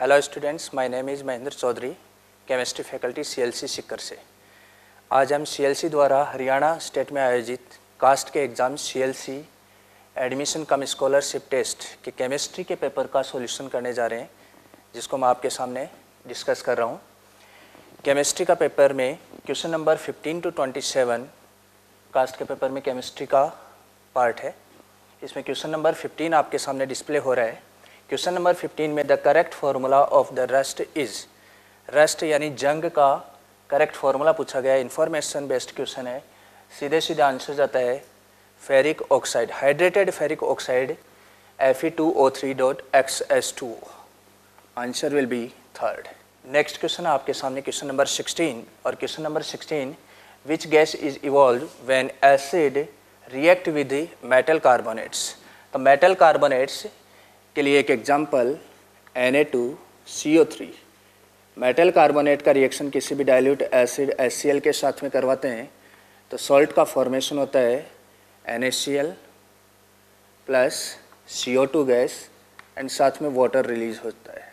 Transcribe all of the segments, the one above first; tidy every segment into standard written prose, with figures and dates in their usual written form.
Hello students, my name is Mahendra Chaudhary, chemistry faculty CLC Sikar से। आज हम सीएलसी द्वारा हरियाणा स्टेट में आयोजित कास्ट के exam CLC admission cum scholarship test के केमिस्ट्री के पेपर का सॉल्यूशन करने जा रहे हैं, जिसको मैं आपके सामने डिस्कस कर रहा हूँ। केमिस्ट्री का पेपर में क्वेश्चन नंबर 15 to 27 कास्ट के पेपर में केमिस्ट्री का पार्ट है। इसमें क्वेश्चन नंबर 15 आपके सामने डिस्प्ले हो रहा है। क्वेश्चन नंबर 15 में the correct formula of the rust is, rust यानी जंग का करेक्ट फार्मूला पूछा गया है। इन्फॉर्मेशन बेस्ड क्वेश्चन है। सीधे सीधे आंसर जाता है ferric oxide, hydrated ferric oxide Fe2O3.XS2। Answer will be third. Next question आपके सामने क्वेश्चन नंबर 16, और question number 16 which gas is evolve when acid react with metal carbonates. तो मेटल कार्बोनेट्स के लिए एक एग्जाम्पल Na2CO3। मेटल कार्बोनेट का reaction किसी भी डाइल्यूट एसिड HCl के साथ में करवाते हैं तो सॉल्ट का फॉर्मेशन होता है NaCl plus CO2 gas and साथ में वाटर रिलीज होता है।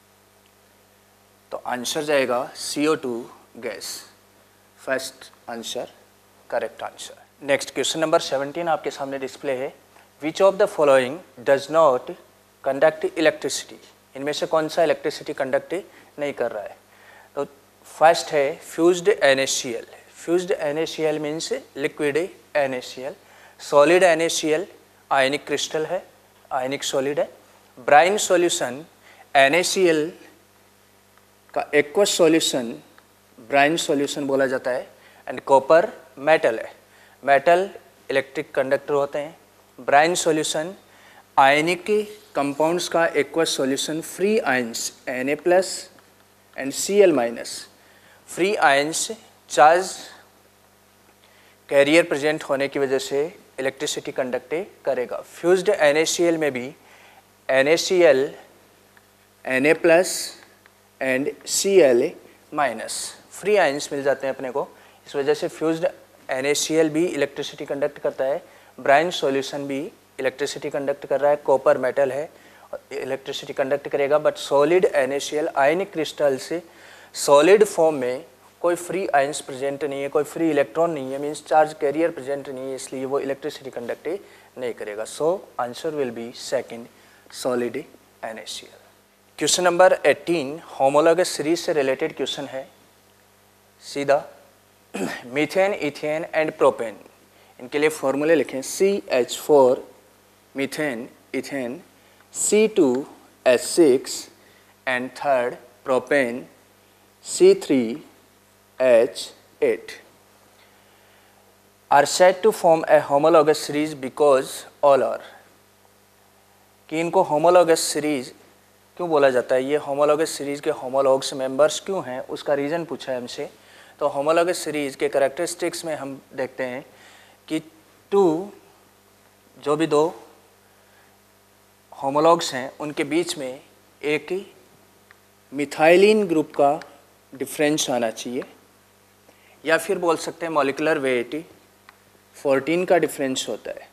तो आंसर जाएगा CO2 gas. First answer correct answer. Next question number 17 आपके सामने डिस्प्ले है। Which of the following does not conduct electricity. इनमें से कौन सा इलेक्ट्रिसिटी कंडक्ट नहीं कर रहा है। तो फर्स्ट है fused NaCl। Fused NaCl means liquid NaCl। Solid NaCl ionic crystal है, आयनिक सॉलिड है। ब्राइन सॉल्यूशन NaCl का एक्वस सॉल्यूशन ब्राइन सॉल्यूशन बोला जाता है। एंड कॉपर मेटल है, मेटल इलेक्ट्रिक कंडक्टर होते हैं। ब्राइन सॉल्यूशन आयनिक कंपाउंड्स का aqueous solution, free ions Na plus and Cl minus. Free ions charge carrier present होने की वजह से इलेक्ट्रिसिटी कंडक्ट करेगा। फ्यूज्ड NaCl में भी NaCl Na plus and Cl minus free ions मिल जाते हैं अपने को। इस वजह से फ्यूज्ड NaCl भी इलेक्ट्रिसिटी कंडक्ट करता है। ब्राइन सॉल्यूशन भी इलेक्ट्रिसिटी कंडक्ट कर रहा है। कॉपर मेटल है, इलेक्ट्रिसिटी कंडक्ट करेगा। But solid NaCl ionic crystal से सॉलिड फॉर्म में कोई फ्री आयंस प्रेजेंट नहीं है, कोई फ्री इलेक्ट्रॉन नहीं है, मींस चार्ज कैरियर प्रेजेंट नहीं है, इसलिए वो इलेक्ट्रिसिटी कंडक्ट नहीं करेगा। So answer will be second, solid NaCl। Question number 18 homologous series से रिलेटेड क्वेश्चन है। सीधा मीथेन, इथेन एंड प्रोपेन, इनके लिए फॉर्मूले लिखें। CH4 methane, ethane, C2H6 and third propane C3H8 are said to form a homologous series because all are। कि इनको homologous series क्यों बोला जाता है, ये होमोलॉगस सीरीज के होमोलॉग्स मेंबर्स क्यों हैं, उसका रीज़न पूछा है हमसे। तो होमोलॉगस सीरीज के कैरेक्टरिस्टिक्स में हम देखते हैं कि जो भी दो होमोलॉग्स हैं उनके बीच में एक मिथाइलिन ग्रुप का डिफरेंस आना चाहिए, या फिर बोल सकते हैं मॉलिक्यूलर वेट 14 का डिफरेंस होता है।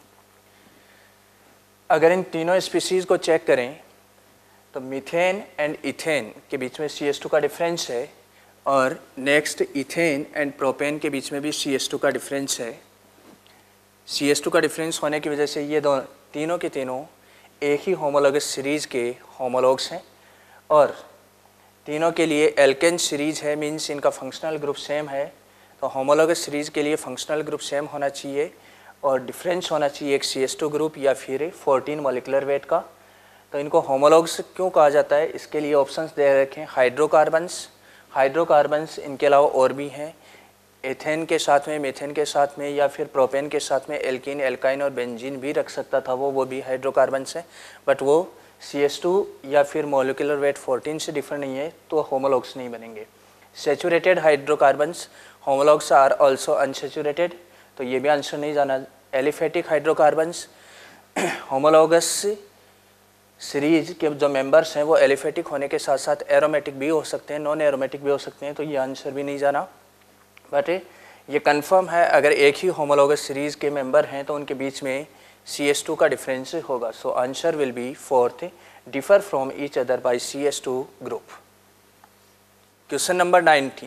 अगर इन तीनों स्पीसीज़ को चेक करें तो मीथेन एंड इथेन के बीच में CH2 का डिफरेंस है, और नेक्स्ट इथेन एंड प्रोपेन के बीच में भी CH2 का डिफरेंस है। CH2 का डिफरेंस होने की वजह से ये तीनों के तीनों एक ही होमोलॉगस सीरीज़ के होमोलॉग्स हैं, और तीनों के लिए एल्केन सीरीज़ है, मींस इनका फंक्शनल ग्रुप सेम है। तो होमोलॉगस सीरीज़ के लिए फंक्शनल ग्रुप सेम होना चाहिए और डिफरेंस होना चाहिए एक CH2 ग्रुप या फिर 14 मॉलिक्यूलर वेट का। तो इनको होमोलॉग्स क्यों कहा जाता है, इसके लिए ऑप्शंस दे रखे हैं। हाइड्रोकार्बन्स, हाइड्रोकार्बन्स इनके अलावा और भी हैं, एथेन के साथ में, मीथेन के साथ में, या फिर प्रोपेन के साथ में एल्कीन, एल्काइन और बेंजीन भी रख सकता था वो भी हाइड्रोकार्बन्स हैं। बट वो CH2 या फिर मॉलिक्यूलर वेट 14 से डिफरेंट नहीं है, तो होमोलॉग्स नहीं बनेंगे। Saturated hydrocarbons homologues are also unsaturated, तो ये भी आंसर नहीं जाना। एलिफेटिक हाइड्रोकार्बन्स होमोलॉगस सीरीज के जो मेंबर्स हैं वो एलिफेटिक होने के साथ साथ एरोमेटिक भी हो सकते हैं, नॉन एरोमेटिक भी हो सकते हैं, तो ये आंसर भी नहीं जाना। बट ये कंफर्म है, अगर एक ही होमोलॉगस सीरीज़ के मेंबर हैं तो उनके बीच में CH2 का डिफरेंस होगा। So answer will be fourth, differ from each other by CS2 group. Question number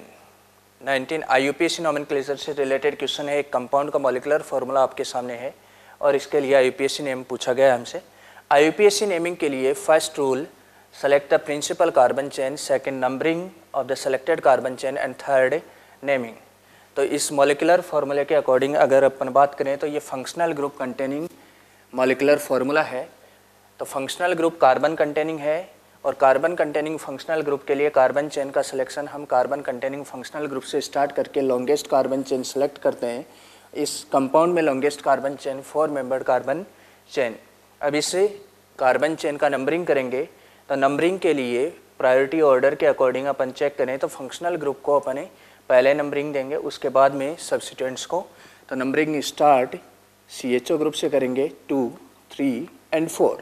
19 IUPAC nomenclature से रिलेटेड क्वेश्चन है। एक कंपाउंड का मॉलिक्यूलर फार्मूला आपके सामने है और इसके लिए IUPAC नेम पूछा गया है हमसे। IUPAC नेमिंग के लिए first rule, select the principal carbon chain, second numbering of the selected carbon chain and third naming. तो इस मॉलिक्यूलर फार्मूले के अकॉर्डिंग अगर अपन बात करें तो ये functional group containing molecular formula है। तो फंक्शनल ग्रुप कार्बन कंटेनिंग है और कार्बन कंटेनिंग फंक्शनल ग्रुप के लिए कार्बन चेन का सिलेक्शन हम कार्बन कंटेनिंग फंक्शनल ग्रुप से स्टार्ट करके लॉन्गेस्ट कार्बन चेन सेलेक्ट करते हैं। इस कंपाउंड में longest carbon chain 4 membered carbon chain. अब इससे कार्बन चेन का नंबरिंग करेंगे तो नंबरिंग के लिए प्रायोरिटी ऑर्डर के अकॉर्डिंग अपन चेक करें तो फंक्शनल ग्रुप को अपन पहले नंबरिंग देंगे, उसके बाद में सब्स्टिट्यूएंट्स को। तो नंबरिंग स्टार्ट CHO ग्रुप से करेंगे 2, 3 एंड 4।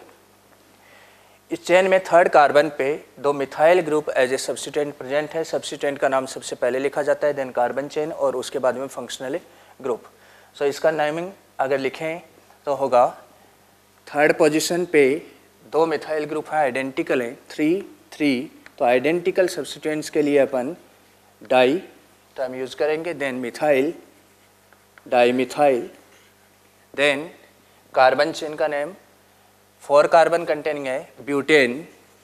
इस चेन में थर्ड कार्बन पे 2 methyl group as a substituent present है। सब्स्टिट्यूएंट का नाम सबसे पहले लिखा जाता है, देन कार्बन चेन और उसके बाद में फंक्शनल ग्रुप। सो इसका नेमिंग अगर लिखें तो होगा थर्ड पोजीशन पे 2 मिथाइल ग्रुप हैं, आइडेंटिकल हैं, 3, 3। तो आइडेंटिकल सब्स्टिट्यूएंट्स के लिए अपन डाई टर्म यूज़ करेंगे, then methyl, di methyl, then carbon chain का नेम 4 कार्बन कंटेनिंग है, ब्यूटेन,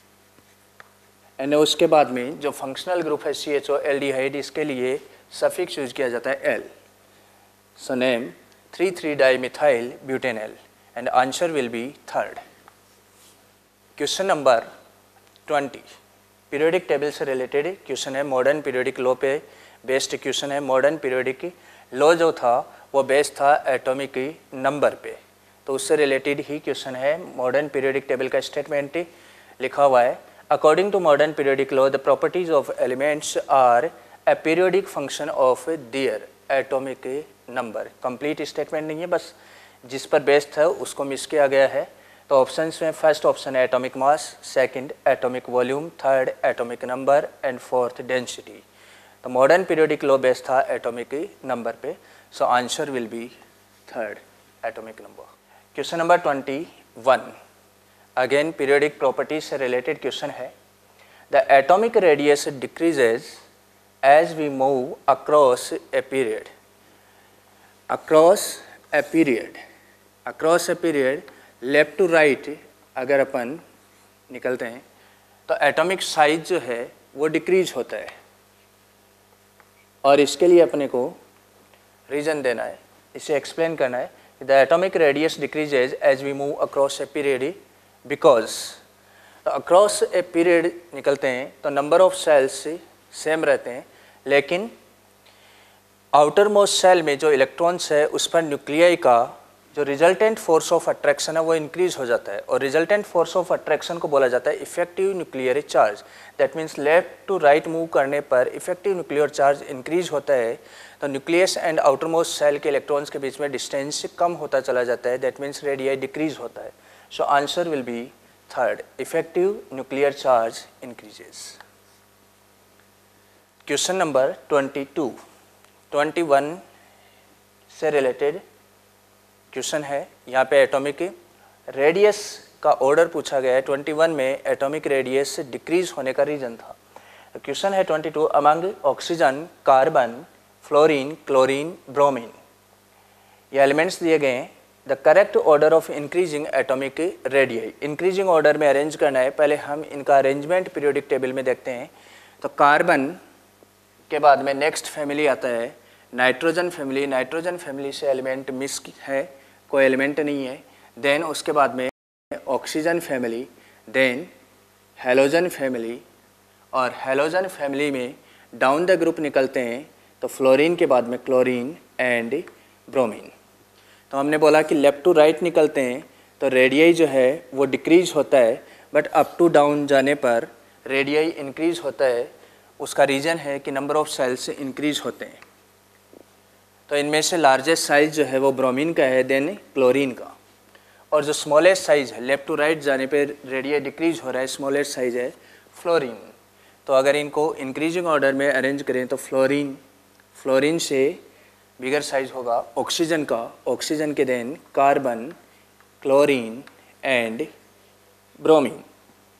एंड उसके बाद में जो फंक्शनल ग्रुप है CHO एल्डिहाइड, इसके लिए सफिक्स यूज किया जाता है L। So name 3,3 di methyl butanal and answer will be third. Question number 20 periodic table से रिलेटेड क्वेश्चन है। मॉडर्न पीरियोडिक लॉ पे बेस्ड क्वेश्चन है। मॉडर्न पीरियोडिक लॉ जो था वो बेस्ड था एटॉमिक नंबर पे, तो उससे रिलेटेड ही क्वेश्चन है। मॉडर्न पीरियोडिक टेबल का स्टेटमेंट लिखा हुआ है, according to modern periodic law the properties of elements are a periodic function of their atomic number. Complete statement नहीं है, बस जिस पर बेस्ड है उसको मिस किया गया है। तो ऑप्शंस में फर्स्ट ऑप्शन है atomic mass, second atomic volume, third atomic number and fourth density. तो मॉडर्न पीरियोडिक लॉ बेस्ड था एटॉमिक नंबर पे, so answer will be third atomic number. Question number 21 again periodic properties से related question है। The atomic radius decreases as we move across a period. Across a period left to right अगर अपन निकलते हैं तो atomic size जो है वो डिक्रीज होता है और इसके लिए अपने को रीज़न देना है, इसे एक्सप्लेन करना है। The atomic radius decreases as we move across a period because तो अक्रॉस ए पीरियड निकलते हैं तो नंबर ऑफ सेल्स सेम रहते हैं, लेकिन आउटर मोस्ट सेल में जो इलेक्ट्रॉन्स है उस पर न्यूक्लियाई का जो रिजल्टेंट फोर्स ऑफ अट्रैक्शन है वो इंक्रीज हो जाता है और रिजल्टेंट फोर्स ऑफ अट्रैक्शन को बोला जाता है effective nuclear charge. That means left to right move करने पर इफेक्टिव न्यूक्लियर चार्ज इंक्रीज होता है, तो nucleus and outermost shell के इलेक्ट्रॉन्स के बीच में डिस्टेंस कम होता चला जाता है। दैट मीन्स रेडियाई डिक्रीज होता है। So answer will be third, effective nuclear charge increases. Question number 21 से रिलेटेड क्वेश्चन है। यहाँ पे एटॉमिक रेडियस का ऑर्डर पूछा गया है। 21 में एटॉमिक रेडियस डिक्रीज होने का रीजन था। क्वेश्चन है 22 among oxygen, carbon, fluorine, chlorine, bromine, ये एलिमेंट्स दिए गए हैं। The correct order of increasing atomic radii, increasing order में अरेंज करना है। पहले हम इनका अरेंजमेंट पीरियोडिक टेबल में देखते हैं। तो कार्बन के बाद में नेक्स्ट फैमिली आता है नाइट्रोजन फैमिली। नाइट्रोजन फैमिली से एलिमेंट मिस है, कोई एलिमेंट नहीं है। देन उसके बाद में oxygen family, then halogen family, और हेलोजन फैमिली में डाउन द ग्रुप निकलते हैं तो फ्लोरीन के बाद में क्लोरीन एंड ब्रोमीन। तो हमने बोला कि लेफ़्ट टू राइट निकलते हैं तो रेडियाई जो है वो डिक्रीज होता है, बट अप टू डाउन जाने पर रेडियाई इंक्रीज होता है। उसका रीज़न है कि नंबर ऑफ सेल्स इंक्रीज होते हैं। तो इनमें से लार्जेस्ट साइज जो है वो ब्रोमीन का है, देन क्लोरीन का, और जो स्मॉलेस्ट साइज है लेफ़्ट टू राइट जाने पे रेडियाई डिक्रीज हो रहा है, स्मॉलेस्ट साइज है फ्लोरीन। तो अगर इनको इंक्रीजिंग ऑर्डर में अरेंज करें तो फ्लोरीन से बिगर साइज होगा ऑक्सीजन का, ऑक्सीजन के then carbon, chlorine and bromine.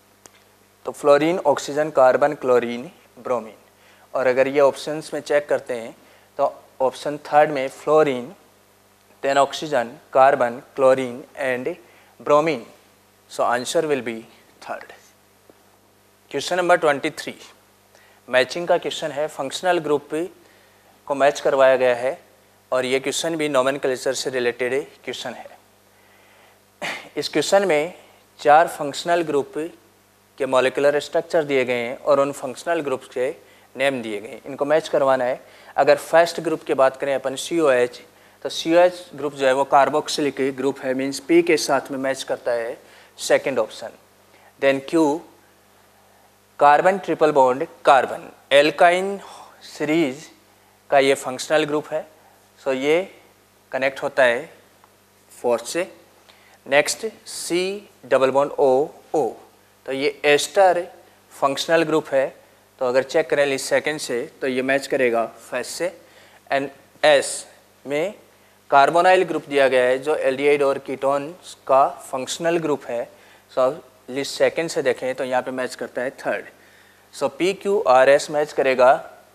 तो fluorine, oxygen, carbon, chlorine, bromine. और अगर ये ऑप्शंस में चेक करते हैं तो ऑप्शन थर्ड में fluorine, then oxygen, carbon, chlorine and bromine. So answer will be third. Question number 23 matching का क्वेश्चन है। फंक्शनल ग्रुप को मैच करवाया गया है और ये क्वेश्चन भी नोमेनक्लेचर से रिलेटेड क्वेश्चन है। इस क्वेश्चन में 4 फंक्शनल ग्रुप के मॉलिक्यूलर स्ट्रक्चर दिए गए हैं और उन फंक्शनल ग्रुप्स के नेम दिए गए हैं, इनको मैच करवाना है। अगर फर्स्ट ग्रुप की बात करें अपन COH, तो COH ग्रुप जो है वो कार्बोक्सिलिक ग्रुप है, मीन्स P के साथ में मैच करता है, second option. Then Q, carbon triple bond carbon, alkyne series का ये फंक्शनल ग्रुप है, सो ये कनेक्ट होता है फोर्थ से। Next C double bond O, तो ये एस्टर फंक्शनल ग्रुप है, तो अगर चेक करें लिस्ट सेकेंड से तो ये मैच करेगा फर्स्ट से। एंड S में कार्बोनाइल ग्रुप दिया गया है जो एल्डिहाइड और कीटोन्स का फंक्शनल ग्रुप है, सो लिस्ट सेकेंड से देखें तो यहाँ पे मैच करता है थर्ड। सो PQRS मैच करेगा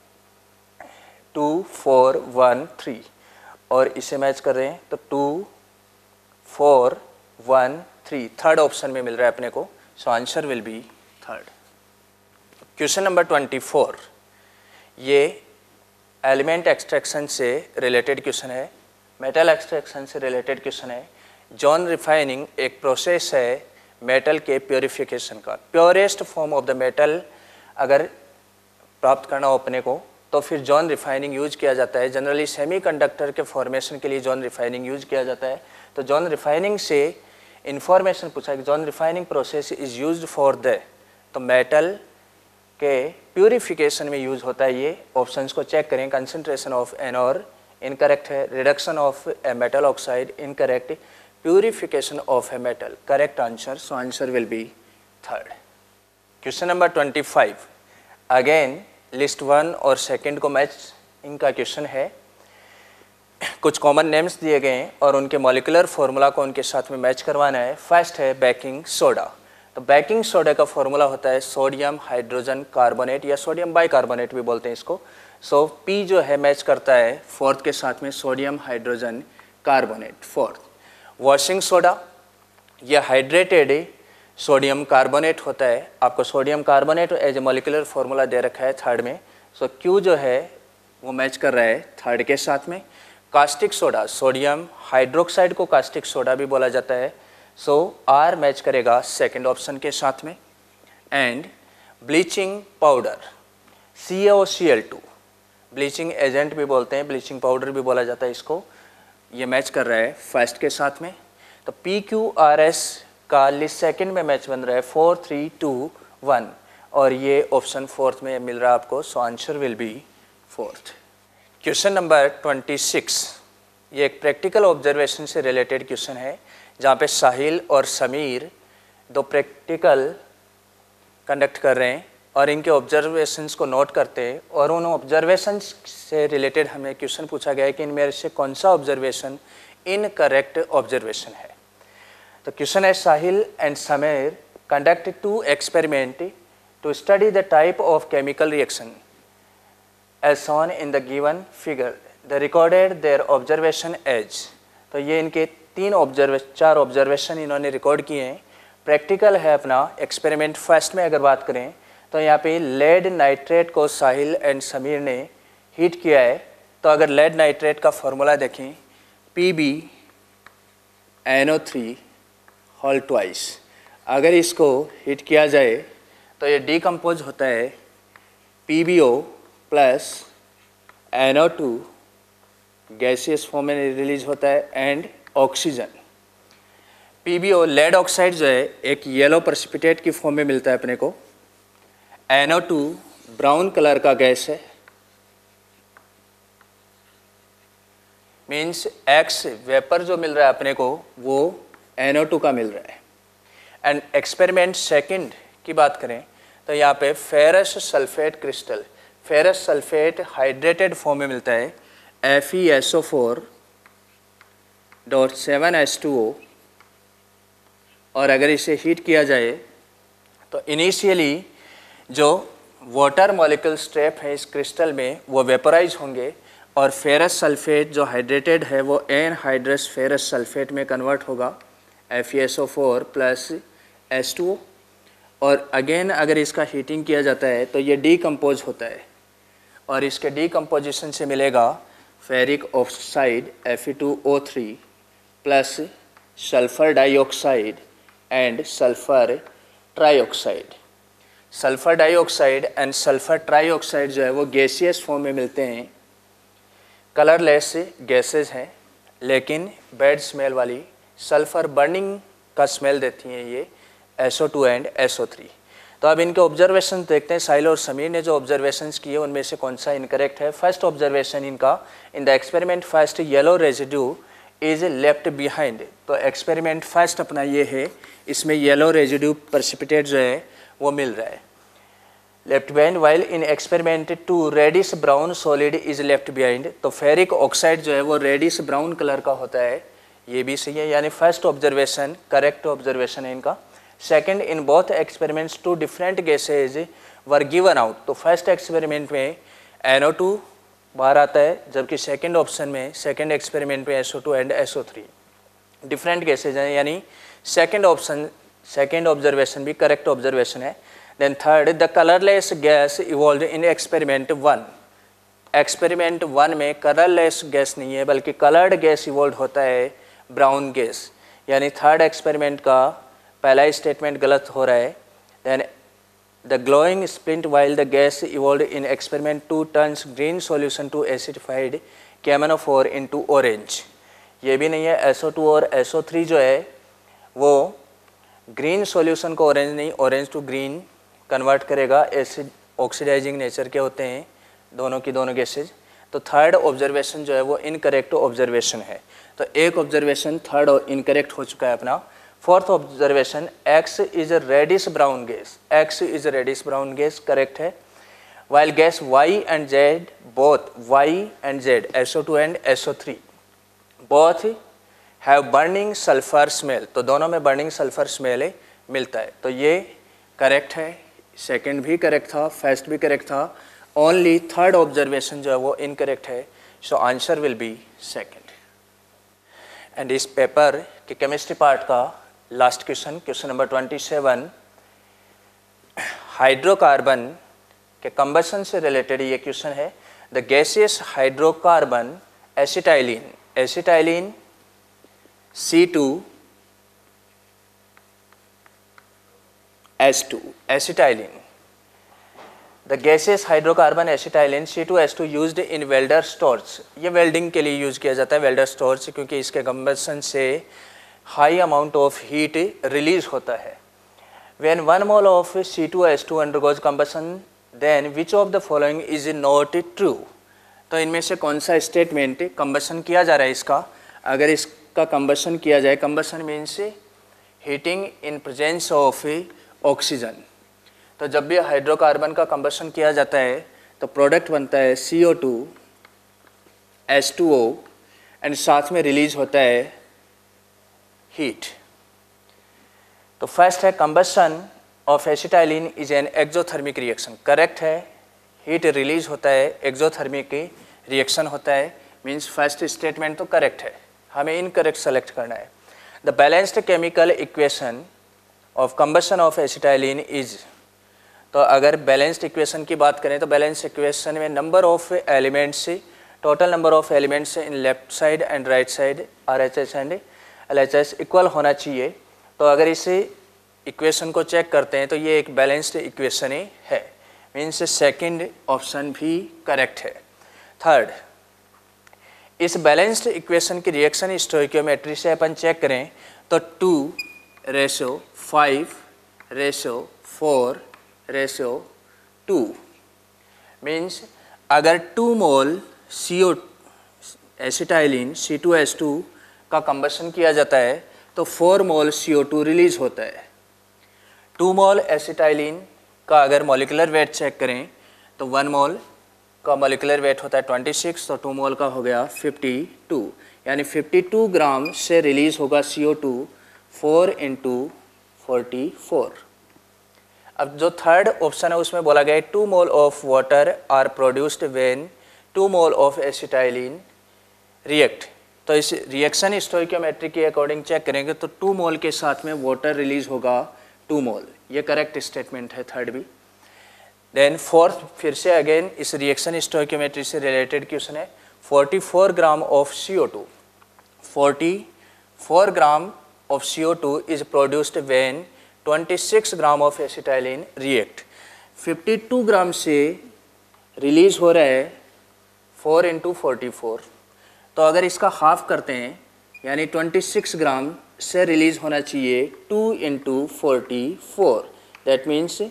2 4 1 3 और इसे मैच कर रहे हैं तो 2 4 1 3 थर्ड ऑप्शन में मिल रहा है अपने को, so answer will be third. Question number 24 ये एलिमेंट एक्सट्रैक्शन से रिलेटेड क्वेश्चन है, मेटल एक्सट्रैक्शन से रिलेटेड क्वेश्चन है। जॉन रिफाइनिंग एक प्रोसेस है मेटल के प्योरीफिकेशन का। Purest form of the metal अगर प्राप्त करना हो अपने को तो फिर जॉन रिफाइनिंग यूज किया जाता है। जनरली सेमीकंडक्टर के फॉर्मेशन के लिए जॉन रिफाइनिंग यूज किया जाता है। तो जॉन रिफाइनिंग से इंफॉर्मेशन पूछा कि zone refining process is used for the, तो मेटल के प्यूरिफिकेशन में यूज होता है ये। ऑप्शंस को चेक करें, कंसंट्रेशन ऑफ एनोर इनकरेक्ट है, reduction of a metal oxide incorrect, purification of a metal correct answer, so answer will be third. Question number 25 again list 1 और सेकंड को मैच इनका क्वेश्चन है। कुछ कॉमन नेम्स दिए गए हैं और उनके मॉलिक्यूलर फार्मूला को उनके साथ में मैच करवाना है। फर्स्ट है बेकिंग सोडा, तो बेकिंग सोडा का फॉर्मूला होता है सोडियम हाइड्रोजन कार्बोनेट या सोडियम बाइकार्बोनेट भी बोलते हैं इसको। सो P जो है मैच करता है फोर्थ के साथ में sodium hydrogen carbonate fourth. Washing soda ये हाइड्रेटेड सोडियम कार्बोनेट होता है, आपको sodium carbonate as a molecular formula दे रखा है थर्ड में। सो Q जो है वो मैच कर रहा है थर्ड के साथ में। कास्टिक सोडा, सोडियम हाइड्रोक्साइड को कास्टिक सोडा भी बोला जाता है, सो R मैच करेगा सेकंड ऑप्शन के साथ में। And bleaching powder CaOCl2 bleaching agent भी बोलते हैं, ब्लीचिंग पाउडर भी बोला जाता है इसको, ये मैच कर रहा है फर्स्ट के साथ में। तो PQRS का लिस्ट सेकंड में मैच बन रहा है 4 3 2 1 और ये ऑप्शन फोर्थ में मिल रहा है आपको, so answer will be fourth. Question number 26 ये एक प्रैक्टिकल ऑब्जर्वेशन से रिलेटेड क्वेश्चन है जहाँ पे साहिल और समीर दो प्रैक्टिकल कंडक्ट कर रहे हैं और इनके ऑब्जर्वेशंस को नोट करते हैं और उन ऑब्जर्वेशंस से रिलेटेड हमें क्वेश्चन पूछा गया है कि इनमें से कौन सा ऑब्जर्वेशन इनकरेक्ट ऑब्जर्वेशन है। तो क्वेश्चन है Sahil and Sameer conduct 2 experiment to study the type of chemical reaction as shown in the given figure. They recorded their observation as, तो ये इनके 4 ऑब्जर्वेशन इन्होंने रिकॉर्ड किए हैं। प्रैक्टिकल है अपना एक्सपेरिमेंट। फर्स्ट में अगर बात करें तो यहाँ पे लेड नाइट्रेट को साहिल एंड समीर ने हीट किया है। तो अगर लेड नाइट्रेट का फॉर्मूला देखें PbNO3 होल ट्वाइस, अगर इसको हीट किया जाए तो ये डिकम्पोज होता है PbO plus NO2 gaseous form में रिलीज होता है and oxygen. PbO lead oxide जो है एक येलो प्रेसिपिटेट की फॉर्म में मिलता है अपने को। NO2 ब्राउन कलर का गैस है, मीन्स एक्स वेपर जो मिल रहा है अपने को वो NO2 का मिल रहा है। एंड एक्सपेरिमेंट सेकंड की बात करें तो यहाँ पे ferrous sulphate crystal, ferrous sulphate hydrated form में मिलता है FeSO4.7H2O और अगर इसे हीट किया जाए तो इनिशियली जो वाटर मॉलिक्यूल स्टेप है इस क्रिस्टल में वो वेपोराइज होंगे और फेरस सल्फेट जो हाइड्रेटेड है वो एनहाइड्रस फेरस सल्फेट में कन्वर्ट होगा FeSO4 प्लस H2O, और अगेन अगर इसका हीटिंग किया जाता है तो ये डीकम्पोज होता है और इसके डीकम्पोजिशन से मिलेगा ferric oxide Fe2O3 plus sulphur dioxide and sulphur trioxide. Sulphur dioxide and sulphur trioxide जो है वो गैसियस फॉर्म में मिलते हैं, कलरलेस गैसेज हैं लेकिन बैड स्मेल वाली, सल्फ़र बर्निंग का स्मेल देती हैं ये SO2 एंड SO3। तो अब इनके ऑब्जर्वेशन देखते हैं। साहिल और समीर ने जो ऑब्जर्वेशंस किए उनमें से कौन सा इनकरेक्ट है। फर्स्ट ऑब्जर्वेशन इनका, in the experiment first yellow residue is left behind. तो एक्सपेरिमेंट फर्स्ट अपना ये है, इसमें येलो रेजिड्यू प्रेसिपिटेट जो है वो मिल रहा है left behind, while in experiment 2 reddish brown solid is left behind. तो फेरिक ऑक्साइड जो है वो रेडिश ब्राउन कलर का होता है, ये भी सही है, यानी फर्स्ट ऑब्जर्वेशन करेक्ट ऑब्जर्वेशन है इनका। Second, in both experiments 2 different gases were given out. तो फर्स्ट एक्सपेरिमेंट में NO2 बाहर आता है, जबकि सेकंड ऑप्शन में सेकंड एक्सपेरिमेंट में SO2 and SO3 different gases हैं, यानी सेकंड ऑप्शन सेकंड ऑब्जर्वेशन भी करेक्ट ऑब्जर्वेशन है। Then third, the colourless gas evolve in experiment 1। Experiment 1 में कलरलेस गैस नहीं है बल्कि कलर्ड गैस इवॉल्व होता है, ब्राउन गैस, यानी थर्ड एक्सपेरिमेंट का पहला स्टेटमेंट गलत हो रहा है। Then the glowing splint while the gas evolve in experiment 2 turns green solution to acidified KMnO4 into orange, ये भी नहीं है। SO2 और SO3 जो है वो ग्रीन सॉल्यूशन को ऑरेंज नहीं, ऑरेंज टू ग्रीन कन्वर्ट करेगा, एसिड ऑक्सीडाइजिंग नेचर के होते हैं दोनों की दोनों गैसेज। तो थर्ड ऑब्जर्वेशन जो है वो इनकरेक्ट ऑब्जर्वेशन है। तो एक ऑब्जर्वेशन थर्ड इनकरेक्ट हो चुका है अपना। Fourth observation, X is reddish brown gas, X is reddish brown gas correct है। While gas Y and Z both, Y and Z SO2 and SO3 both have burning sulphur smell. तो दोनों में burning sulphur smell मिलता है, तो ये correct है। Second भी करेक्ट था, फर्स्ट भी करेक्ट था, ओनली थर्ड ऑब्जर्वेशन जो है वो इनकरेक्ट है। So answer will be second. And इस पेपर के केमिस्ट्री पार्ट का last question, question number 27, hydrocarbon के कंबशन से रिलेटेड ये क्वेश्चन है। The gaseous hydrocarbon acetylene, acetylene C2H2, acetylene. The gaseous hydrocarbon acetylene C2H2 used in welder stores, ये welding के लिए यूज़ किया जाता है वेल्डर स्टोर्स, क्योंकि इसके कंबशन से high amount of heat release होता है। When 1 mole of C2H2 undergoes combustion then which of the following is not true. तो इनमें से कौन सा स्टेटमेंट, कंबशन किया जा रहा है इसका, अगर इसका कंबशन किया जाए, combustion means heating in presence of oxygen. तो जब भी हाइड्रोकार्बन का कंबशन किया जाता है तो प्रोडक्ट बनता है CO2 H2O एंड साथ में रिलीज होता है हीट। तो फर्स्ट है combustion of acetylene is an exothermic reaction, correct है। हीट रिलीज होता है, एक्सोथर्मिक रिएक्शन होता है, मीन्स फर्स्ट स्टेटमेंट तो करेक्ट है, हमें इनकरेक्ट सेलेक्ट करना है। The balanced chemical equation of combustion of acetylene is. तो अगर बैलेंस्ड इक्वेशन की बात करें तो बैलेंस्ड इक्वेशन में number of elements, total number of elements in left side and right side RHS and LHS equal होना चाहिए। तो अगर इस इक्वेशन को चेक करते हैं तो ये एक बैलेंस्ड इक्वेशन ही है, मीन्स सेकंड ऑप्शन भी करेक्ट है। थर्ड, इस बैलेंस्ड इक्वेशन की रिएक्शन स्टोइकियोमेट्री से अपन चेक करें तो 2:5:4:2 मीन्स अगर 2 मोल CO एसिटाइलिन C2H2 का कंबशन किया जाता है तो 4 मोल CO2 रिलीज होता है। 2 मोल एसिटाइलिन का अगर मॉलिक्यूलर वेट चेक करें तो 1 मोल का मॉलिक्यूलर वेट होता है 26, तो 2 मोल का हो गया 52, यानी 52 ग्राम से रिलीज होगा CO2 4 × 44। अब जो थर्ड ऑप्शन है उसमें बोला गया है 2 mole of water are produced when 2 mole of acetylene react. तो इस रिएक्शन स्टोइकियोमेट्री के अकॉर्डिंग चेक करेंगे तो 2 मोल के साथ में वाटर रिलीज होगा 2 मोल, ये करेक्ट स्टेटमेंट है थर्ड भी। देन फोर्थ फिर से अगेन इस रिएक्शन स्टोइकियोमेट्री से रिलेटेड क्वेश्चन है 44 gram of CO2, 44 gram of CO2 is produced when 26 gram of acetylene react. 52 gram से रिलीज हो रहा है 4 × 44, तो अगर इसका हाफ करते हैं यानी 26 ग्राम से रिलीज होना चाहिए 2 × 44, that means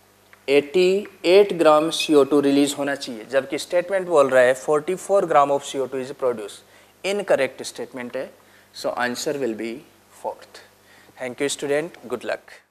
88 gram CO2 release होना चाहिए, जबकि स्टेटमेंट बोल रहा है 44 gram of CO2 is produce. Incorrect statement है, so answer will be fourth. Thank you student, good luck.